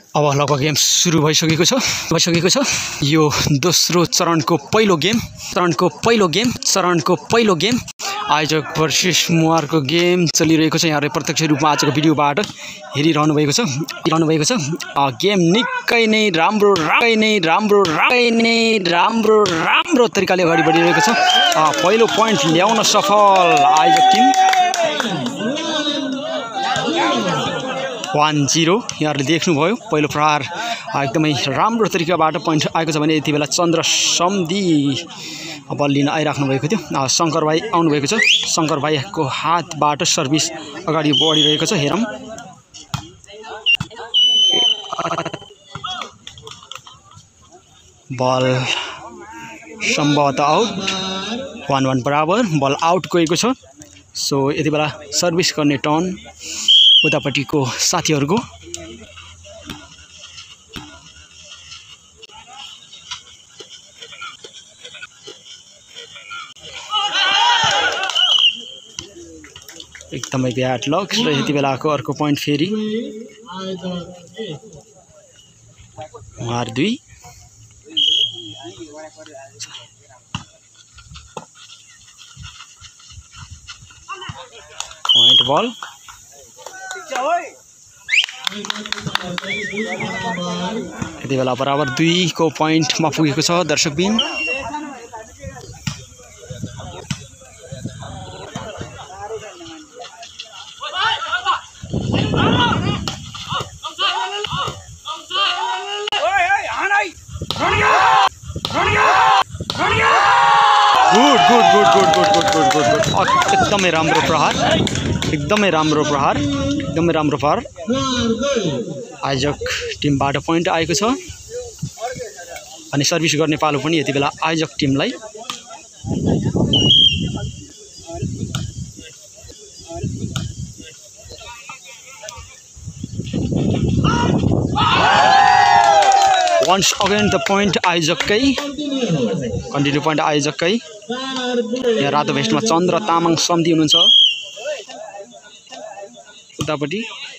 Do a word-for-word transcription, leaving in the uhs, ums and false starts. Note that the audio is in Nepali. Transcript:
अब लगभग गेम सुरु भइसकेको छ भइसकेको छ यो दोस्रो चरणको पहिलो गेम चरणको पहिलो गेम चरणको पहिलो गेम आयोजक वर्सेस मुहारको गेम चलिरहेको छ। यहाँहरुले प्रत्यक्ष रूपमा आजको भिडियोबाट हेरिरहनु भएको छ हेरिरहनु भएको छ गेम निकै नै राम्रो निकै नै राम्रो निकै नै राम्रो राम्रो तरिकाले अगाडि बढिरहेको छ। पहिलो प्वाइन्ट ल्याउन सफल आयोजक टिम वन जीरो। यहाँहरुले देख्नुभयो पहिलो प्रहार एकदमै राम्रो तरिकाबाट पोइन्ट आएको छ भने यति बेला चन्द्र सम्धि बल लिन आइराख्नु भएको थियो। शंकर भाइ आउनु भएको छ। शंकर भाइको हातबाट सर्भिस अगाडि बढिरहेको छ। हेरौं बल सम्भवतः आउट वन वन बराबर बल आउट गएको छ। सो यति बेला सर्भिस गर्ने टर्न उतापट्टिको साथीहरुको। एकदमै ब्याड लक र यति बेलाको अर्को पोइन्ट फेरि मार दुई पोइन्ट बल यति बेला बराबर दुई को पोइन्टमा पुगेको छ दर्शकबिन। Good good good good good good good good good एकदमै राम्रो प्रहार एकदमै राम्रो प्रहार एकदमै राम्रो प्रहार आयोजक टिमबाट पोइन्ट आएको छ अनि सर्भिस गर्ने पालो पनि यति बेला आयोजक टिमलाई। वन्स अगेन द पोइन्ट आयोजककै कन्टिन्यू पोइन्ट आयोजककै। यहाँ रातो भेस्टमा चन्द्र तामाङ सम्धि हुनुहुन्छ उतापट्टि।